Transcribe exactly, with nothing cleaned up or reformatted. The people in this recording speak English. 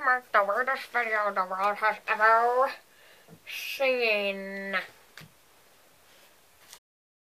make the weirdest video the world has ever seen.